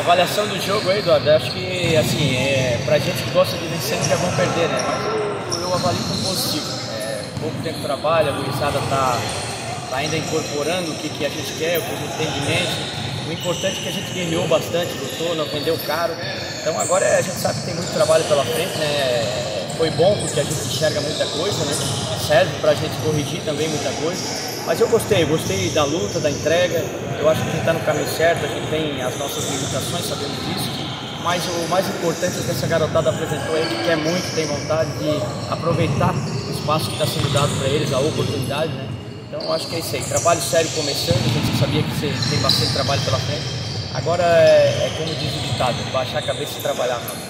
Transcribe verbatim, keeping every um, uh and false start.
avaliação do jogo aí, Eduardo, acho que assim, é, pra gente que gosta de vencer nunca é bom perder, né? Mas eu, eu avalio como positivo. É, pouco tempo de trabalho, a gurizada tá, tá ainda incorporando o que, que a gente quer, o que a gente tem de mente. O importante é que a gente ganhou bastante, lutou, não vendeu caro. Então agora a gente sabe que tem muito trabalho pela frente, né? Foi bom porque a gente enxerga muita coisa, né? Serve pra gente corrigir também muita coisa. Mas eu gostei, gostei da luta, da entrega. Eu acho que a gente está no caminho certo, a gente tem as nossas limitações, sabemos disso. Mas o mais importante é que essa garotada apresentou aí que quer muito, tem vontade de aproveitar o espaço que está sendo dado para eles, a oportunidade, né? Então eu acho que é isso aí, trabalho sério começando, a gente sabia que tem bastante trabalho pela frente. Agora é, é como diz o ditado, baixar a cabeça e trabalhar.